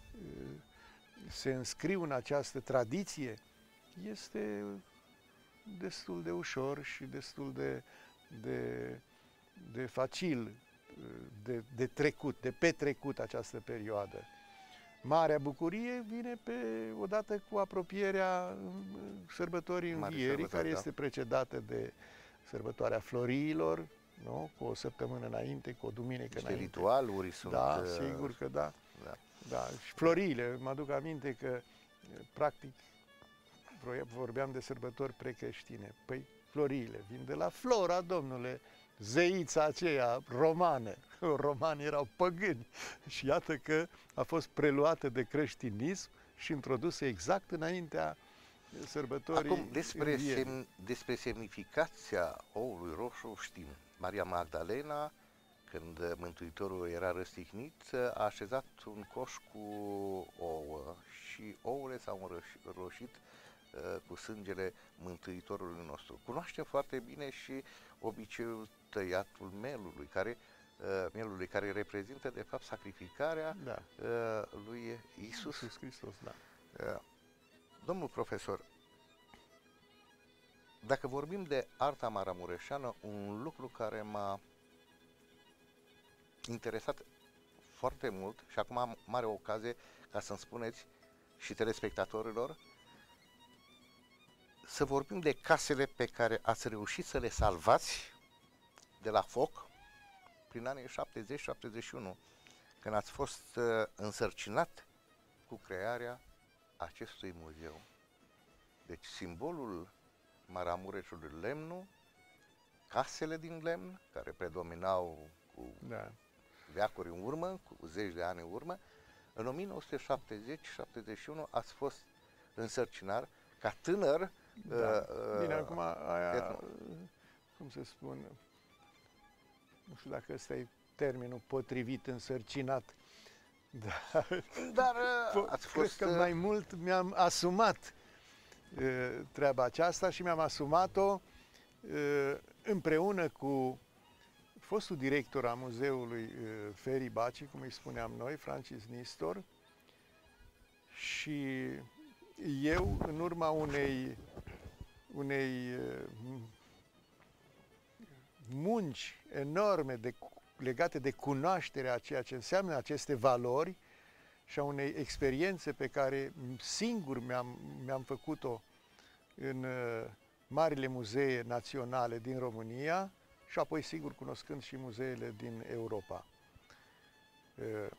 se înscriu în această tradiție, este destul de ușor și destul de, de, de facil de, de trecut, de petrecut această perioadă. Marea bucurie vine pe, odată cu apropierea sărbătorii Învierii, care este precedată de sărbătoarea Floriilor, nu? Cu o săptămână înainte, cu o duminică Niște înainte. ritualuri sunt... Da, sigur că da. Da. Da. Și Floriile, mă aduc aminte că, practic, vorbeam de sărbători precreștine. Păi, Floriile vin de la Flora, domnule, zeița aceea romană. Romanii erau păgâni. Și iată că a fost preluată de creștinism și introdusă exact înaintea sărbătorii. Acum, despre, sem, despre semnificația oului roșu știm. Maria Magdalena, când Mântuitorul era răstignit, a așezat un coș cu ouă și ouăle s-au înroșit uh, cu sângele Mântuitorului nostru. Cunoaștem foarte bine și obiceiul tăiatul melului, care, uh, melului, care reprezintă, de fapt, sacrificarea da. uh, lui Iisus. Iisus Hristos. Da. Uh, domnul profesor, dacă vorbim de arta maramureșeană, un lucru care m-a interesat foarte mult și acum am mare ocazie ca să-mi spuneți și telespectatorilor, să vorbim de casele pe care ați reușit să le salvați de la foc prin anii șaptezeci șaptezeci și unu, când ați fost uh, însărcinat cu crearea acestui muzeu. Deci simbolul Maramureșului, lemnul, casele din lemn, care predominau cu da. veacuri în urmă, cu zeci de ani în urmă, în o mie nouă sute șaptezeci șaptezeci și unu ați fost însărcinar ca tânăr. Da. Uh, Bine, acum aia, etno. cum se spune, nu știu dacă ăsta e termenul potrivit, însărcinat, dar, dar uh, ați cred fost... că mai mult mi-am asumat uh, treaba aceasta și mi-am asumat-o uh, împreună cu fostul director a muzeului uh, Feri Baci, cum îi spuneam noi, Francis Nistor, și eu, în urma unei, unei uh, munci enorme de, legate de cunoașterea a ceea ce înseamnă aceste valori și a unei experiențe pe care singur mi-am, mi-am făcut-o în uh, marile muzee naționale din România și apoi, sigur, cunoscând și muzeele din Europa. Uh,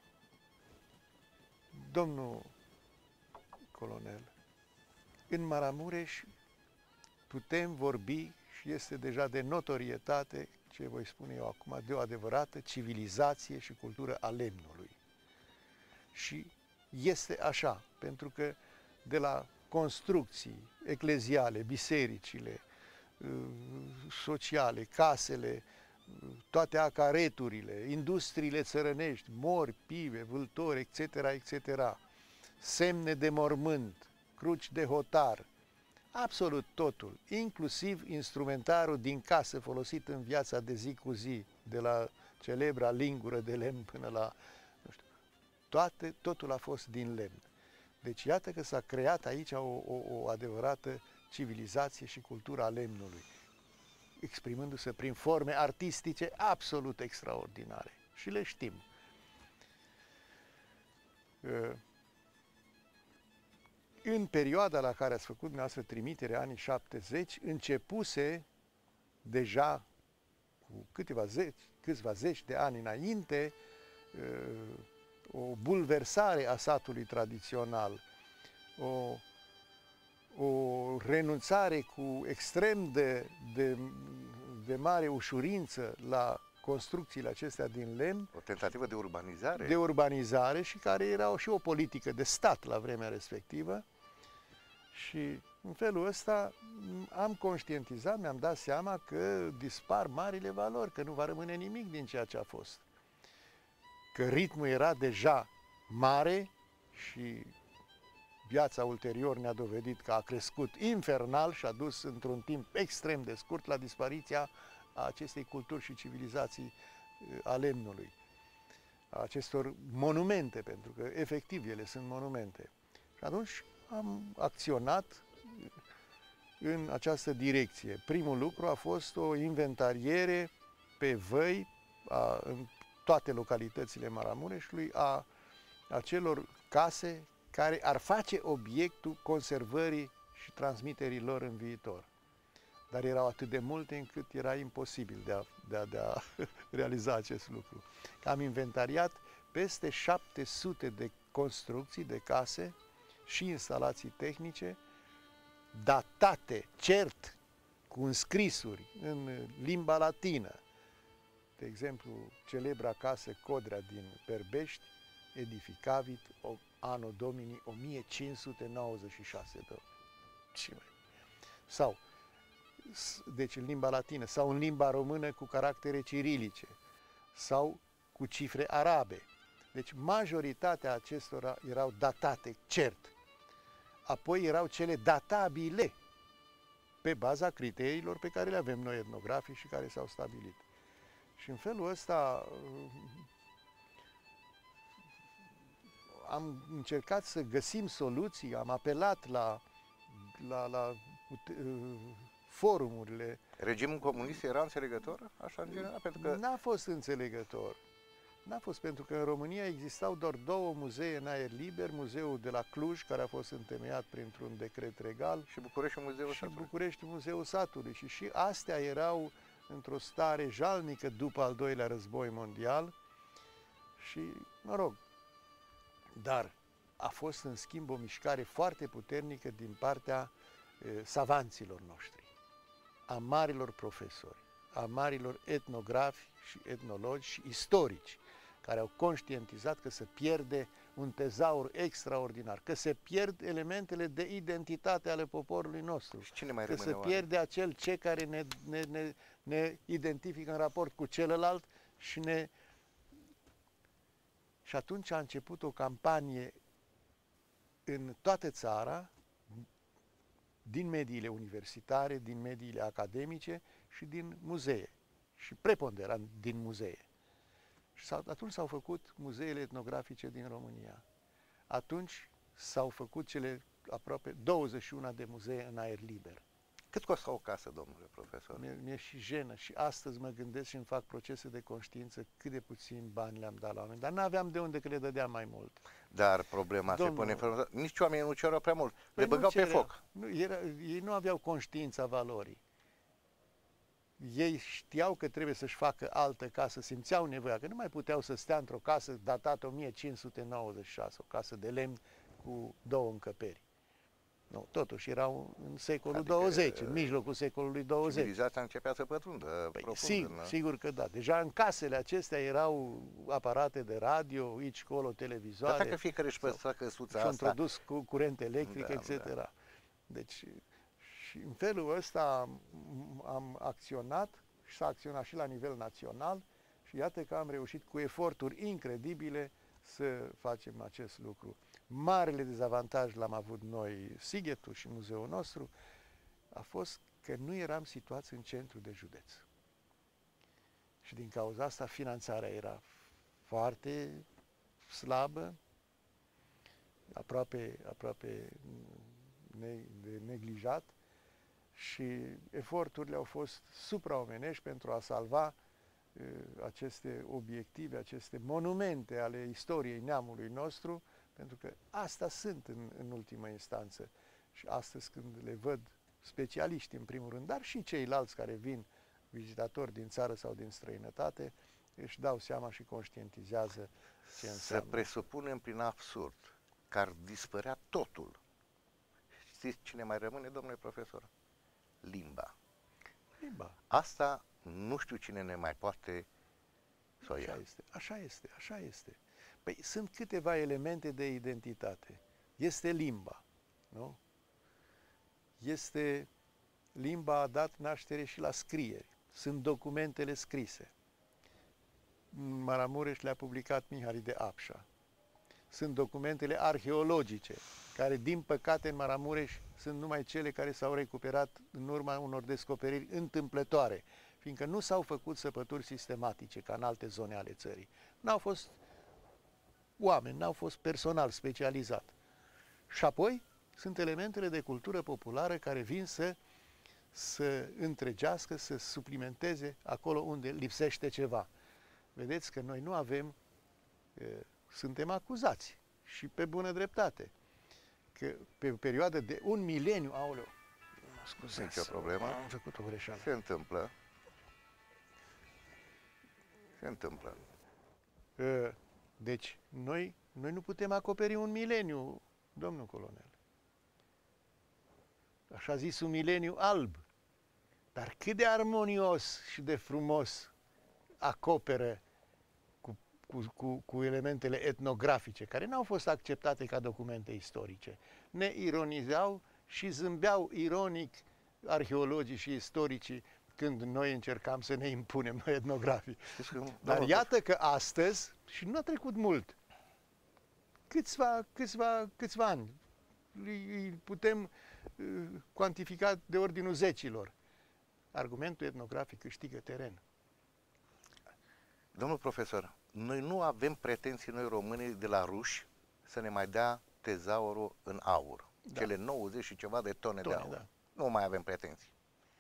domnul colonel, în Maramureș putem vorbi și este deja de notorietate, ce voi spune eu acum, de o adevărată civilizație și cultură a lemnului. Și este așa, pentru că de la construcții ecleziale, bisericile, sociale, casele, toate acareturile, industriile țărănești, mori, pive, vâltori, et cetera, et cetera, semne de mormânt, cruci de hotar, absolut totul, inclusiv instrumentarul din casă folosit în viața de zi cu zi, de la celebra lingură de lemn până la, nu știu, toate, totul a fost din lemn. Deci iată că s-a creat aici o, o, o adevărată civilizație și cultură a lemnului, exprimându-se prin forme artistice absolut extraordinare. Și le știm. În perioada la care ați făcut dumneavoastră trimitere, anii șaptezeci, începuse deja cu câteva zeci, câțiva zeci de ani înainte o bulversare a satului tradițional, o, o renunțare cu extrem de, de, de mare ușurință la construcțiile acestea din lemn. O tentativă de urbanizare. De urbanizare și care era și o politică de stat la vremea respectivă. Și în felul ăsta am conștientizat, mi-am dat seama că dispar marile valori, că nu va rămâne nimic din ceea ce a fost. Că ritmul era deja mare și viața ulterior ne-a dovedit că a crescut infernal și a dus într-un timp extrem de scurt la dispariția a acestei culturi și civilizații a lemnului, a acestor monumente, pentru că efectiv ele sunt monumente. Și atunci am acționat în această direcție. Primul lucru a fost o inventariere pe văi a, în toate localitățile Maramureșului a acelor case care ar face obiectul conservării și transmiterii lor în viitor. Dar erau atât de multe încât era imposibil de a, de a, de a realiza acest lucru. Am inventariat peste șapte sute de construcții de case și instalații tehnice datate, cert, cu înscrisuri în limba latină. De exemplu, celebra casă Codrea din Perbești, edificavit anno domini o mie cinci sute nouăzeci și șase. Sau, deci în limba latină, sau în limba română cu caractere cirilice, sau cu cifre arabe. Deci majoritatea acestora erau datate, cert. Apoi erau cele databile, pe baza criteriilor pe care le avem noi etnografici și care s-au stabilit. Și în felul ăsta am încercat să găsim soluții, am apelat la, la, la uh, forumurile. Regimul comunist era înțelegător, așa în general? Pentru că n-a fost înțelegător. N-a fost, pentru că în România existau doar două muzee în aer liber, muzeul de la Cluj, care a fost întemeiat printr-un decret regal, și București Muzeul și Satului. București Muzeul Satului. Și și astea erau într-o stare jalnică după al doilea război mondial și, mă rog, dar a fost în schimb o mișcare foarte puternică din partea e, savanților noștri, a marilor profesori, a marilor etnografi și etnologi și istorici, care au conștientizat că se pierde un tezaur extraordinar, că se pierd elementele de identitate ale poporului nostru, Și cine mai că rămâne se oare? pierde acel ce care ne, ne, ne, ne identifică în raport cu celălalt și ne... Și atunci a început o campanie în toată țara, din mediile universitare, din mediile academice și din muzee, și preponderant din muzee. Și atunci s-au făcut muzeele etnografice din România. Atunci s-au făcut cele aproape douăzeci și unu de muzee în aer liber. Cât costă o casă, domnule profesor? Mi-e, mi-e și jenă și astăzi mă gândesc și îmi fac procese de conștiință cât de puțin bani le-am dat la oameni, dar n-aveam de unde că le dădeam mai mult. Dar problema Domnul, se pune în felul ăsta. Nici oamenii nu cereau prea mult, Păi le băgau pe cerea, foc. Nu, era, ei nu aveau conștiința valorii. Ei știau că trebuie să-și facă altă casă, simțeau nevoia, că nu mai puteau să stea într-o casă datată o mie cinci sute nouăzeci și șase, o casă de lemn cu două încăperi. Nu, totuși erau în secolul Adică, douăzeci, în mijlocul secolului douăzeci. Civilizația începea să pătrundă Păi, profund. sigur, în... sigur că da. Deja în casele acestea erau aparate de radio, aici, colo, televizoare. Dar dacă fiecare își păstra căsuța și asta... introdus cu curent electric, Da, et cetera. Da. Deci, și în felul ăsta am, am acționat și s-a acționat și la nivel național și iată că am reușit cu eforturi incredibile să facem acest lucru. Marele dezavantaj l-am avut noi, Sighetul și muzeul nostru, a fost că nu eram situați în centru de județ. Și din cauza asta finanțarea era foarte slabă, aproape, aproape ne, de neglijat, și eforturile au fost supraomenești pentru a salva uh, aceste obiective, aceste monumente ale istoriei neamului nostru, pentru că asta sunt în, în ultimă instanță. Și astăzi, când le văd specialiști în primul rând, dar și ceilalți care vin vizitatori din țară sau din străinătate, își dau seama și conștientizează ce înseamnă. Să presupunem prin absurd că ar dispărea totul. Știți cine mai rămâne, domnule profesor? Limba. Limba. Asta nu știu cine ne mai poate să o ia. Așa este, așa este, așa este. Păi sunt câteva elemente de identitate. Este limba, nu? este limba a dat naștere și la scrieri. Sunt documentele scrise. Maramureș le-a publicat Mihali de Apșa. Sunt documentele arheologice, care, din păcate, în Maramureș sunt numai cele care s-au recuperat în urma unor descoperiri întâmplătoare, fiindcă nu s-au făcut săpături sistematice, ca în alte zone ale țării. N-au fost oameni, n-au fost personal specializat. Și apoi sunt elementele de cultură populară care vin să, să întregească, să suplimenteze acolo unde lipsește ceva. Vedeți că noi nu avem, suntem acuzați și pe bună dreptate, că pe o perioadă de un mileniu, aoleu, scuzați, nicio problemă, am făcut o greșeală. Se întâmplă. Se întâmplă. Deci, noi, noi nu putem acoperi un mileniu, domnul colonel. Așa zis, un mileniu alb. Dar cât de armonios și de frumos acoperă cu, cu, cu, cu elementele etnografice, care n-au fost acceptate ca documente istorice. Ne ironizau și zâmbeau ironic arheologii și istoricii când noi încercam să ne impunem noi etnografii. Dar iată că astăzi, și nu a trecut mult, câțiva, câțiva, câțiva ani, îi putem uh, cuantifica de ordinul zecilor, argumentul etnografic câștigă teren. Domnul profesor, noi nu avem pretenții noi românii de la ruși să ne mai dea tezaurul în aur. Da. Cele nouăzeci și ceva de tone, tone de aur. Da. Nu mai avem pretenții.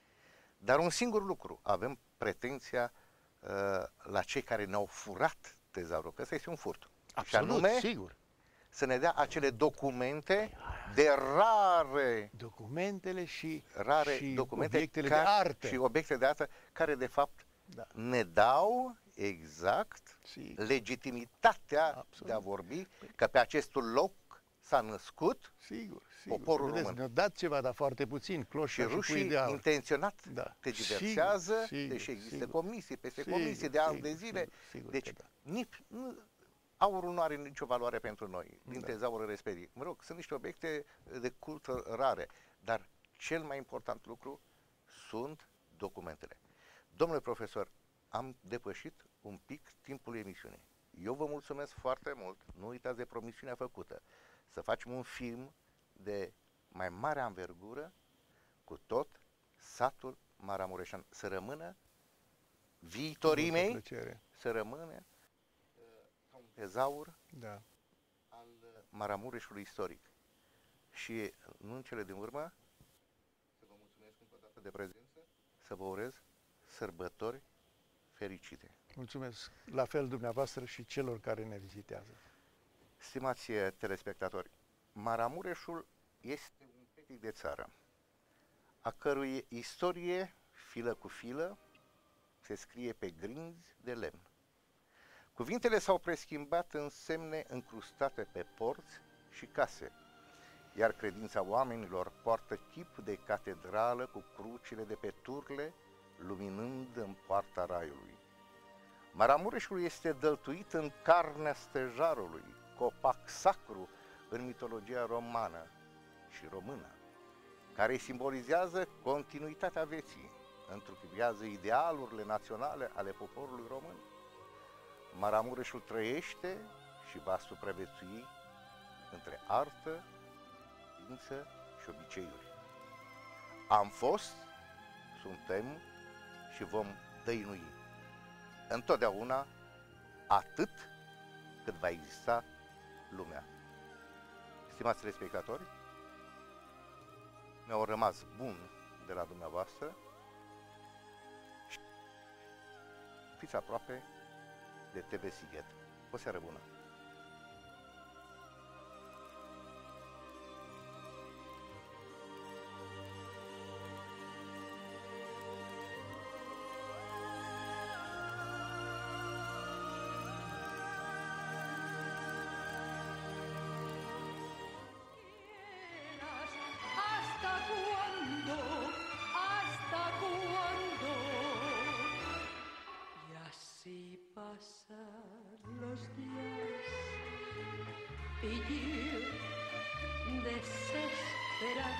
Dar un singur lucru, avem pretenția uh, la cei care ne-au furat tezaurul, că ăsta este un furt. Absolut, și anume, sigur. Să ne dea acele documente de rare... Documentele și, rare și documente obiectele care, de artă. Și obiecte de artă care, de fapt, da. ne dau exact sigur. legitimitatea Absolut. De a vorbi că pe acest loc s-a născut sigur, sigur. poporul Vedeți, român. Ne-a dat ceva, dar foarte puțin, cloșa și rușii și de aur. intenționat da. te diversează, sigur, sigur, deși există sigur. comisii, peste sigur, comisii de ani sigur, de zile. Sigur, sigur deci, da. nici, nu, aurul nu are nicio valoare pentru noi, din da. tezaurul respectiv. Mă rog, sunt niște obiecte de cult rare, dar cel mai important lucru sunt documentele. Domnule profesor, am depășit un pic timpul emisiunii. Eu vă mulțumesc foarte mult, nu uitați de promisiunea făcută, să facem un film de mai mare anvergură cu tot satul maramureșan, să rămână viitorii mei, plăcere. să rămână ca un tezaur da. al Maramureșului istoric. Și nu în cele din urmă, să vă mulțumesc încă o dată de prezență, să vă urez sărbători fericite. Mulțumesc la fel dumneavoastră și celor care ne vizitează. Stimați telespectatori, Maramureșul este un petic de țară, a cărui istorie, filă cu filă, se scrie pe grinzi de lemn. Cuvintele s-au preschimbat în semne încrustate pe porți și case, iar credința oamenilor poartă chip de catedrală cu crucile de pe turle, luminând în poarta raiului. Maramureșul este dăltuit în carnea stejarului, copac sacru în mitologia romană și română, care simbolizează continuitatea vieții, întruchipează idealurile naționale ale poporului român. Maramureșul trăiește și va supraviețui între artă, știință și obiceiuri. Am fost, suntem și vom dăinui întotdeauna atât cât va exista lumea. Stimați telespectatori, mi-au rămas bun de la dumneavoastră și fiți aproape de T V Sighet. O seară bună! ¿Hasta cuándo? ¿Hasta cuándo? Y así pasan los días y yo desesperada